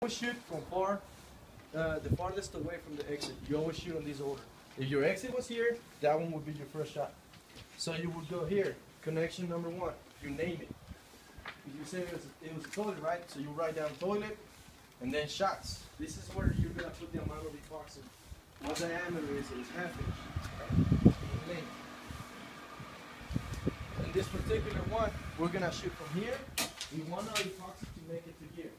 always shoot from the farthest away from the exit. You always shoot on this order. If your exit was here, that one would be your first shot. So you would go here, connection number 1. You name it. If you say it was a toilet, right? So you write down toilet, and then shots. This is where you're gonna put the amount of epoxy. What diameter is it? It's half inch. Right? In this particular one, we're gonna shoot from here. We want our epoxy to make it to here.